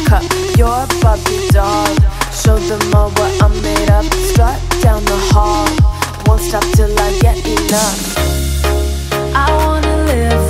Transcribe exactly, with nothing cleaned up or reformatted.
cup your Barbie doll. Show them all what I'm made of. Strut down the hall, won't stop till I get enough. I wanna live